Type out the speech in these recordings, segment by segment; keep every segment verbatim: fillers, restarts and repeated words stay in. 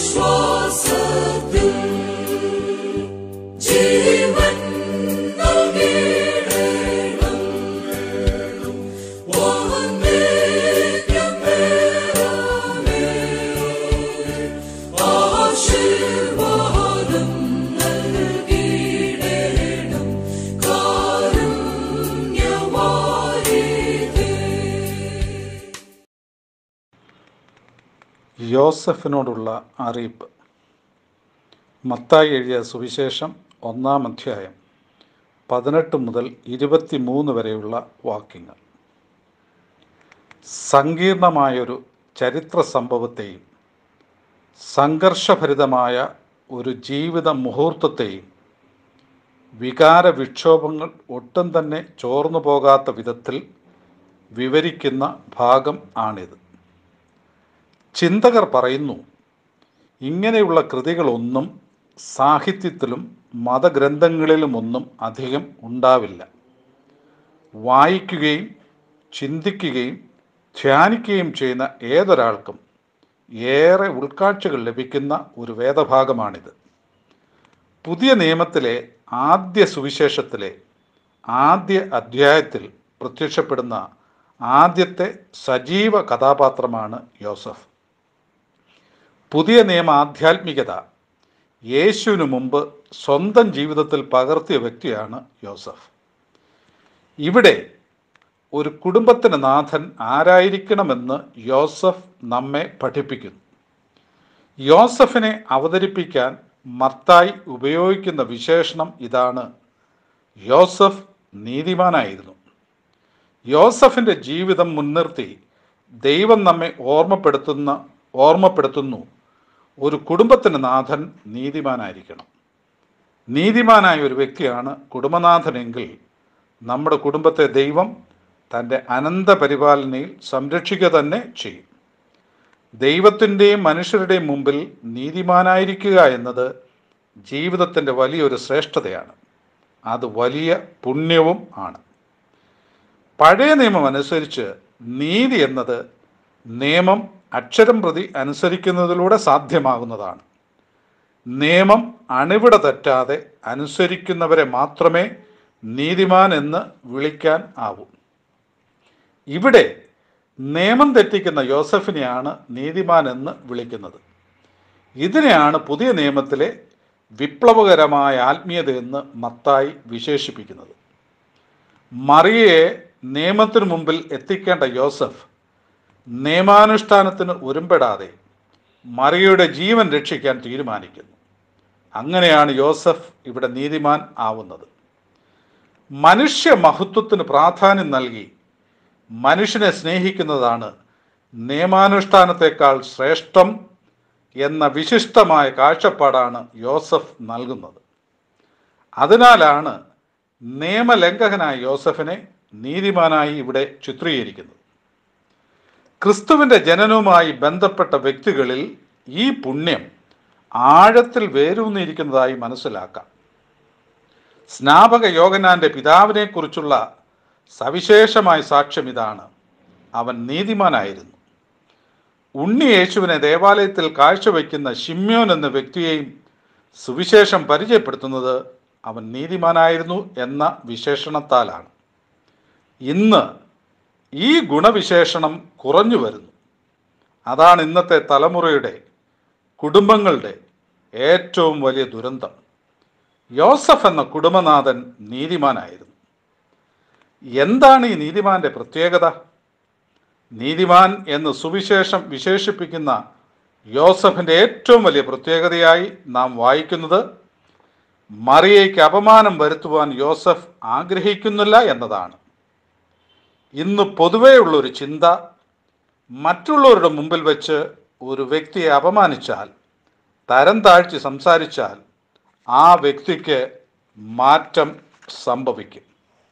യോസഫിനോടുള്ള അറിയിപ്പ്. മത്തായി എഴുതിയ സുവിശേഷം ഒന്നാം അധ്യായം പതിനെട്ട് മുതൽ ഇരുപത്തിമൂന്ന് വരെയുള്ള വാക്യങ്ങൾ. സങ്കീർണമായൊരു ചരിത്ര സംഭവത്തെയും സംഘർഷഭരിതമായ ഒരു ജീവിത മുഹൂർത്തത്തെയും വികാര വിക്ഷോഭങ്ങൾ ഒട്ടും തന്നെ ചോർന്നു പോകാത്ത വിധത്തിൽ വിവരിക്കുന്ന ഭാഗം ആണിത്. ചിന്തകർ പറയുന്നു, ഇങ്ങനെയുള്ള കൃതികളൊന്നും സാഹിത്യത്തിലും മതഗ്രന്ഥങ്ങളിലുമൊന്നും അധികം ഉണ്ടാവില്ല. വായിക്കുകയും ചിന്തിക്കുകയും ധ്യാനിക്കുകയും ചെയ്യുന്ന ഏതൊരാൾക്കും ഏറെ ഉൾക്കാഴ്ചകൾ ലഭിക്കുന്ന ഒരു വേദഭാഗമാണിത്. പുതിയ നിയമത്തിലെ ആദ്യ സുവിശേഷത്തിലെ ആദ്യ അധ്യായത്തിൽ പ്രത്യക്ഷപ്പെടുന്ന ആദ്യത്തെ സജീവ കഥാപാത്രമാണ് യോസഫ്. പുതിയ നിയമ ആധ്യാത്മികത യേശുവിനു മുമ്പ് സ്വന്തം ജീവിതത്തിൽ പകർത്തിയ വ്യക്തിയാണ് യോസഫ്. ഇവിടെ ഒരു കുടുംബത്തിന് നാഥൻ ആരായിരിക്കണമെന്ന് യോസഫ് നമ്മെ പഠിപ്പിക്കുന്നു. യോസഫിനെ അവതരിപ്പിക്കാൻ മത്തായി ഉപയോഗിക്കുന്ന വിശേഷണം ഇതാണ്: യോസഫ് നീതിമാനായിരുന്നു. യോസഫിൻ്റെ ജീവിതം മുൻനിർത്തി ദൈവം നമ്മെ ഓർമ്മപ്പെടുത്തുന്ന ഓർമ്മപ്പെടുത്തുന്നു ഒരു കുടുംബത്തിന് നാഥൻ നീതിമാനായിരിക്കണം. നീതിമാനായ ഒരു വ്യക്തിയാണ് കുടുംബനാഥനെങ്കിൽ നമ്മുടെ കുടുംബത്തെ ദൈവം തൻ്റെ അനന്ത പരിപാലനയിൽ സംരക്ഷിക്കുക തന്നെ ചെയ്യും. ദൈവത്തിൻ്റെയും മനുഷ്യരുടെയും മുമ്പിൽ നീതിമാനായിരിക്കുക എന്നത് ജീവിതത്തിൻ്റെ വലിയൊരു ശ്രേഷ്ഠതയാണ്. അത് വലിയ പുണ്യവും ആണ്. പഴയ നിയമം അനുസരിച്ച് നീതി എന്നത് നിയമം അക്ഷരം പ്രതി അനുസരിക്കുന്നതിലൂടെ സാധ്യമാകുന്നതാണ്. നിയമം അണിവിട തെറ്റാതെ അനുസരിക്കുന്നവരെ മാത്രമേ നീതിമാൻ എന്ന് വിളിക്കാൻ ആവൂ. ഇവിടെ നിയമം തെറ്റിക്കുന്ന യോസഫിനെയാണ് നീതിമാൻ എന്ന് വിളിക്കുന്നത്. ഇതിനെയാണ് പുതിയ നിയമത്തിലെ വിപ്ലവകരമായ ആത്മീയതയെന്ന് മത്തായി വിശേഷിപ്പിക്കുന്നത്. മറിയയെ നിയമത്തിനു മുമ്പിൽ എത്തിക്കേണ്ട യോസഫ് നിയമാനുഷ്ഠാനത്തിന് ഒരുമ്പെടാതെ മറിയയുടെ ജീവൻ രക്ഷിക്കാൻ തീരുമാനിക്കുന്നു. അങ്ങനെയാണ് യോസഫ് ഇവിടെ നീതിമാൻ ആവുന്നത്. മനുഷ്യ മഹത്വത്തിന് പ്രാധാന്യം നൽകി മനുഷ്യനെ സ്നേഹിക്കുന്നതാണ് നിയമാനുഷ്ഠാനത്തെക്കാൾ ശ്രേഷ്ഠം എന്ന വിശിഷ്ടമായ കാഴ്ചപ്പാടാണ് യോസഫ് നൽകുന്നത്. അതിനാലാണ് നിയമലംഘകനായ യോസഫിനെ നീതിമാനായി ഇവിടെ ചിത്രീകരിക്കുന്നത്. ക്രിസ്തുവിൻ്റെ ജനനവുമായി ബന്ധപ്പെട്ട വ്യക്തികളിൽ ഈ പുണ്യം ആഴത്തിൽ വേരൂന്നിരിക്കുന്നതായി മനസ്സിലാക്കാം. സ്നാപക യോഹന്നാന്റെ പിതാവിനെ കുറിച്ചുള്ള സവിശേഷമായ സാക്ഷ്യം ഇതാണ്: അവൻ നീതിമാനായിരുന്നു. ഉണ്ണി യേശുവിനെ ദേവാലയത്തിൽ കാഴ്ചവെക്കുന്ന ശിമ്യോൻ എന്ന വ്യക്തിയെയും സുവിശേഷം പരിചയപ്പെടുത്തുന്നത് അവൻ നീതിമാനായിരുന്നു എന്ന വിശേഷണത്താലാണ്. ഇന്ന് ഈ ഗുണവിശേഷണം കുറഞ്ഞു വരുന്നു. അതാണ് ഇന്നത്തെ തലമുറയുടെ കുടുംബങ്ങളുടെ ഏറ്റവും വലിയ ദുരന്തം. യോസഫ് എന്ന കുടുംബനാഥൻ നീതിമാനായിരുന്നു. എന്താണ് ഈ നീതിമാന്റെ പ്രത്യേകത? നീതിമാൻ എന്ന് സുവിശേഷം വിശേഷിപ്പിക്കുന്ന യോസഫിൻ്റെ ഏറ്റവും വലിയ പ്രത്യേകതയായി നാം വായിക്കുന്നത് മറിയയ്ക്ക് അപമാനം വരുത്തുവാൻ യോസഫ് ആഗ്രഹിക്കുന്നില്ല എന്നതാണ്. ഇന്ന് പൊതുവെയുള്ളൊരു ചിന്ത, മറ്റുള്ളവരുടെ മുമ്പിൽ വെച്ച് ഒരു വ്യക്തിയെ അപമാനിച്ചാൽ, തരം താഴ്ച സംസാരിച്ചാൽ ആ വ്യക്തിക്ക് മാറ്റം സംഭവിക്കും.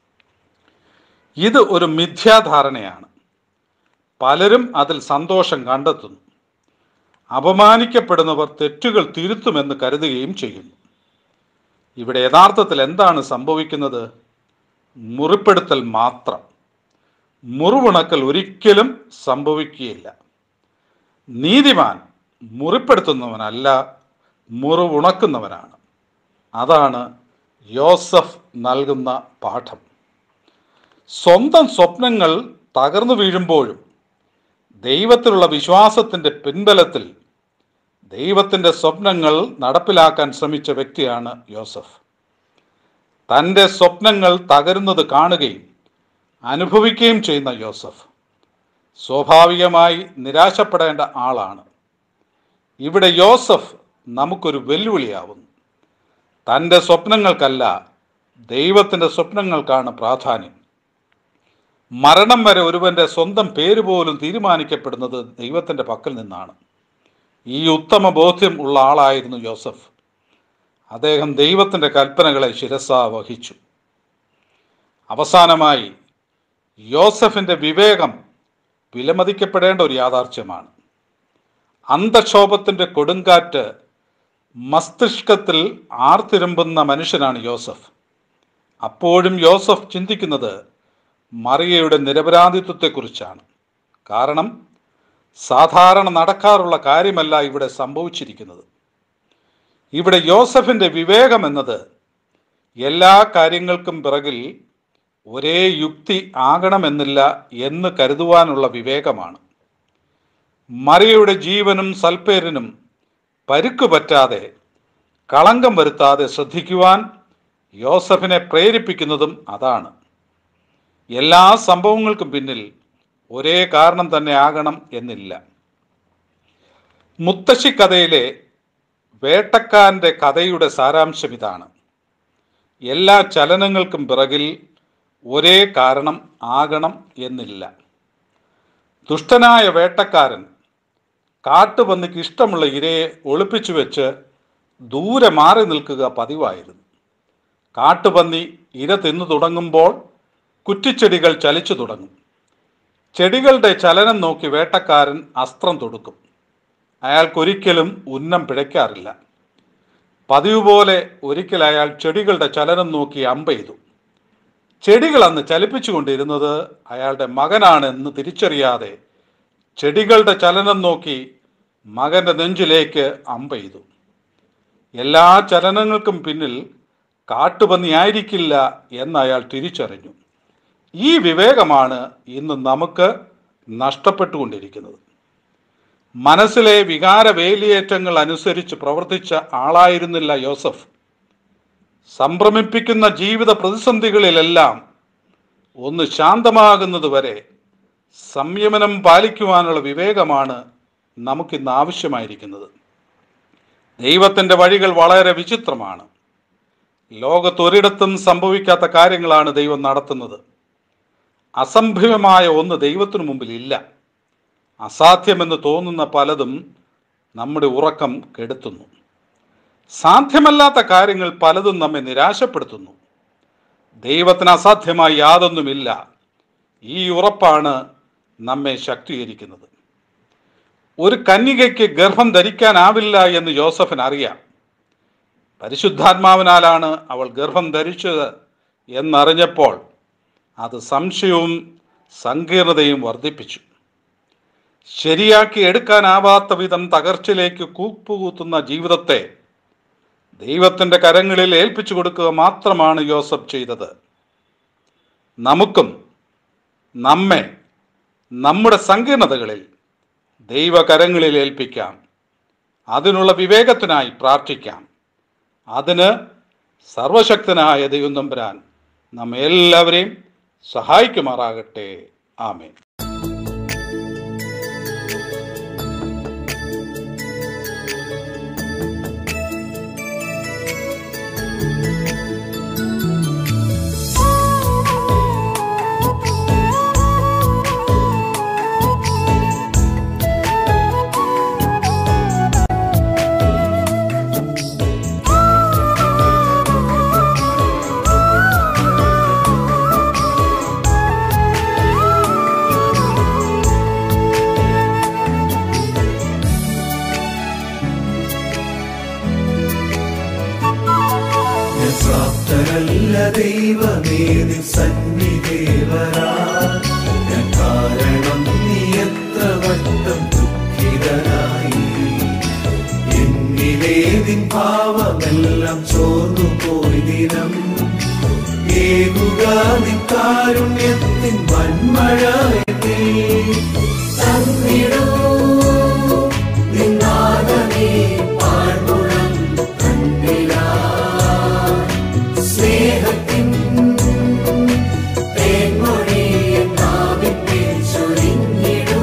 ഇത് ഒരു മിഥ്യാധാരണയാണ്. പലരും അതിൽ സന്തോഷം കണ്ടെത്തുന്നു. അപമാനിക്കപ്പെടുന്നവർ തെറ്റുകൾ തിരുത്തുമെന്ന് കരുതുകയും ചെയ്യുന്നു. ഇവിടെ യഥാർത്ഥത്തിൽ എന്താണ് സംഭവിക്കുന്നത്? മുറിപ്പെടുത്തൽ മാത്രം. മുറിവുണക്കൽ ഒരിക്കലും സംഭവിക്കുകയില്ല. നീതിമാൻ മുറിപ്പെടുത്തുന്നവനല്ല, മുറിവുണക്കുന്നവനാണ്. അതാണ് യോസഫ് നൽകുന്ന പാഠം. സ്വന്തം സ്വപ്നങ്ങൾ തകർന്നു വീഴുമ്പോഴും ദൈവത്തിലുള്ള വിശ്വാസത്തിൻ്റെ പിൻബലത്തിൽ ദൈവത്തിൻ്റെ സ്വപ്നങ്ങൾ നടപ്പിലാക്കാൻ ശ്രമിച്ച വ്യക്തിയാണ് യോസഫ്. തൻ്റെ സ്വപ്നങ്ങൾ തകരുന്നത് കാണുകയും അനുഭവിക്കുകയും ചെയ്യുന്ന യോസഫ് സ്വാഭാവികമായി നിരാശപ്പെടേണ്ട ആളാണ്. ഇവിടെ യോസഫ് നമുക്കൊരു വെല്ലുവിളിയാവുന്നു. തൻ്റെ സ്വപ്നങ്ങൾക്കല്ല, ദൈവത്തിൻ്റെ സ്വപ്നങ്ങൾക്കാണ് പ്രാധാന്യം. മരണം വരെ ഒരുവൻ്റെ സ്വന്തം പേര് പോലും തീരുമാനിക്കപ്പെടുന്നത് ദൈവത്തിൻ്റെ പക്കൽ നിന്നാണ്. ഈ ഉത്തമ ബോധ്യം ഉള്ള ആളായിരുന്നു യോസഫ്. അദ്ദേഹം ദൈവത്തിൻ്റെ കൽപ്പനകളെ ശിരസാ വഹിച്ചു. അവസാനമായി യോസഫിൻ്റെ വിവേകം വിലമതിക്കപ്പെടേണ്ട ഒരു യാഥാർത്ഥ്യമാണ്. അന്ധക്ഷോഭത്തിൻ്റെ കൊടുങ്കാറ്റ് മസ്തിഷ്കത്തിൽ ആർത്തിരമ്പുന്ന മനുഷ്യനാണ് യോസഫ്. അപ്പോഴും യോസഫ് ചിന്തിക്കുന്നത് മറിയയുടെ നിരപരാധിത്വത്തെക്കുറിച്ചാണ്. കാരണം സാധാരണ നടക്കാറുള്ള കാര്യമല്ല ഇവിടെ സംഭവിച്ചിരിക്കുന്നത്. ഇവിടെ യോസഫിൻ്റെ വിവേകം എന്നത് എല്ലാ കാര്യങ്ങൾക്കും പിറകിൽ ഒരേ യുക്തി ആകണമെന്നില്ല എന്ന് കരുതുവാനുള്ള വിവേകമാണ്. മറിയയുടെ ജീവനും സൽപ്പേരിനും പരുക്ക് പറ്റാതെ, കളങ്കം വരുത്താതെ ശ്രദ്ധിക്കുവാൻ യോസഫിനെ പ്രേരിപ്പിക്കുന്നതും അതാണ്. എല്ലാ സംഭവങ്ങൾക്കും പിന്നിൽ ഒരേ കാരണം തന്നെ ആകണം എന്നില്ല. മുത്തശ്ശി കഥയിലെ വേട്ടക്കാരൻ്റെ കഥയുടെ സാരാംശം ഇതാണ്. എല്ലാ ചലനങ്ങൾക്കും പിറകിൽ ഒരേ കാരണം ആകണം എന്നില്ല. ദുഷ്ടനായ വേട്ടക്കാരൻ കാട്ടുപന്നിക്ക് ഇഷ്ടമുള്ള ഇരയെ ഒളിപ്പിച്ചു വെച്ച് ദൂരെ മാറി നിൽക്കുക പതിവായിരുന്നു. കാട്ടുപന്നി ഇര തിന്നു തുടങ്ങുമ്പോൾ കുറ്റിച്ചെടികൾ ചലിച്ചു തുടങ്ങും. ചെടികളുടെ ചലനം നോക്കി വേട്ടക്കാരൻ അസ്ത്രം തൊടുക്കും. അയാൾക്കൊരിക്കലും ഉന്നം പിഴയ്ക്കാറില്ല. പതിവ് പോലെ ഒരിക്കൽ അയാൾ ചെടികളുടെ ചലനം നോക്കി അമ്പെയ്തു. ചെടികൾ അന്ന് ചലിപ്പിച്ചുകൊണ്ടിരുന്നത് അയാളുടെ മകനാണെന്ന് തിരിച്ചറിയാതെ ചെടികളുടെ ചലനം നോക്കി മകൻ്റെ നെഞ്ചിലേക്ക് അമ്പെയ്തു. എല്ലാ ചലനങ്ങൾക്കും പിന്നിൽ കാട്ടുപന്നി ആയിരിക്കില്ല എന്ന് അയാൾ തിരിച്ചറിഞ്ഞു. ഈ വിവേകമാണ് ഇന്ന് നമുക്ക് നഷ്ടപ്പെട്ടുകൊണ്ടിരിക്കുന്നത്. മനസ്സിലെ വികാര വേലിയേറ്റങ്ങൾ അനുസരിച്ച് പ്രവർത്തിച്ച ആളായിരുന്നില്ല യോസഫ്. സംഭ്രമിപ്പിക്കുന്ന ജീവിത പ്രതിസന്ധികളിലെല്ലാം ഒന്ന് ശാന്തമാകുന്നത് വരെ സംയമനം പാലിക്കുവാനുള്ള വിവേകമാണ് നമുക്കിന്ന് ആവശ്യമായിരിക്കുന്നത്. ദൈവത്തിൻ്റെ വഴികൾ വളരെ വിചിത്രമാണ്. ലോകത്തൊരിടത്തും സംഭവിക്കാത്ത കാര്യങ്ങളാണ് ദൈവം നടത്തുന്നത്. അസംഭവ്യമായ ഒന്ന് ദൈവത്തിനു മുമ്പിൽ ഇല്ല. അസാധ്യമെന്ന് തോന്നുന്ന പലതും നമ്മുടെ ഉറക്കം കെടുത്തുന്നു. സാധ്യമല്ലാത്ത കാര്യങ്ങൾ പലതും നമ്മെ നിരാശപ്പെടുത്തുന്നു. ദൈവത്തിന് അസാധ്യമായി യാതൊന്നുമില്ല. ഈ ഉറപ്പാണ് നമ്മെ ശക്തീകരിക്കുന്നത്. ഒരു കന്യകയ്ക്ക് ഗർഭം ധരിക്കാനാവില്ല എന്ന് യോസഫിന് അറിയാം. പരിശുദ്ധാത്മാവിനാലാണ് അവൾ ഗർഭം ധരിച്ചത് എന്നറിഞ്ഞപ്പോൾ അത് സംശയവും സങ്കീർണതയും വർദ്ധിപ്പിച്ചു. ശരിയാക്കി എടുക്കാനാവാത്ത വിധം തകർച്ചയിലേക്ക് കൂപ്പുകൂത്തുന്ന ജീവിതത്തെ ദൈവത്തിൻ്റെ കരങ്ങളിൽ ഏൽപ്പിച്ചു കൊടുക്കുക മാത്രമാണ് യോസഫ് ചെയ്തത്. നമുക്കും നമ്മെ നമ്മുടെ സങ്കീർണതകളിൽ ദൈവകരങ്ങളിൽ ഏൽപ്പിക്കാം. അതിനുള്ള വിവേകത്തിനായി പ്രാർത്ഥിക്കാം. അതിന് സർവശക്തനായ ദൈവം തമ്പുരാൻ നമ്മെ എല്ലാവരെയും സഹായിക്കുമാറാകട്ടെ. ആമേൻ. പ്രാപ്തരല്ല ദൈവമേ നിൻ സന്നിധി വരാൻ. ഞാൻ കാരണം നീ എത്ര വട്ടം ദുഃഖിതനായി. നിൻ ഭാവമെല്ലാം ചോർന്നു പോയി ദിനം ഏകുക നിൻ കാരുണ്യത്തിൻ വന്മഴ തന്നിടൂ നിന്നാദമേ പാഴ്മുളം കണ്ടില്ല സ്നേഹത്തിൻ തേൻമൊഴിയെ നാവിൽ ചൊരിഞ്ഞിടൂ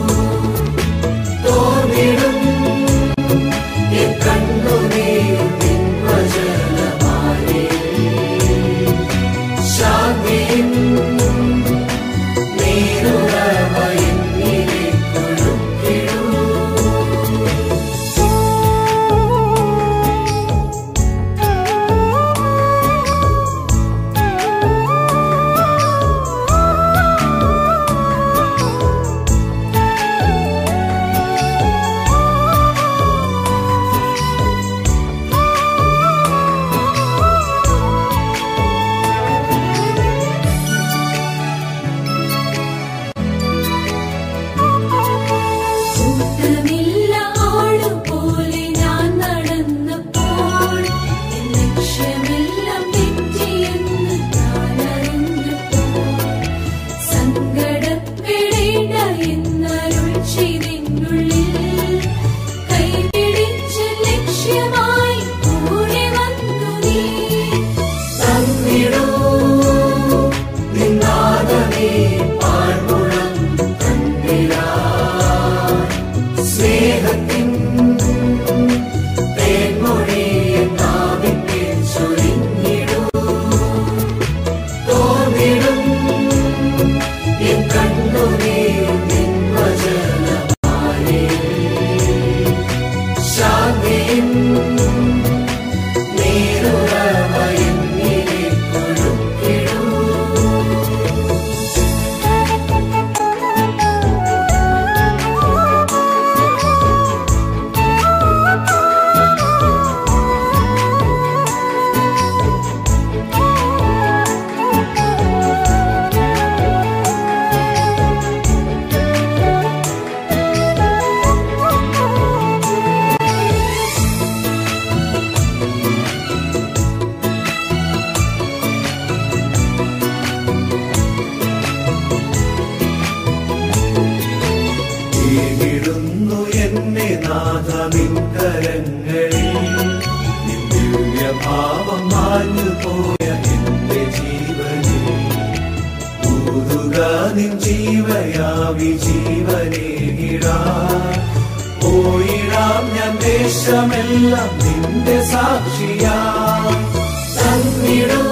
തോന്നിടും എൻ കണ്ണുനീർ നിൻ വചനമാലേ ശാന്തിയും നീരുറവയും എന്നെ നാഥ നിൻ കരങ്ങളിൽ നിൻ ദിവ്യഭാവം മാഞ്ഞു പോയ എന്റെ ജീവനിൽ ഊതുക നിൻ ജീവയാവി ജീവനേകിടാൻ പോയിടാം ഞാൻ ദേശമെല്ലാം നിന്റെ സാക്ഷിയാ തന്നിടും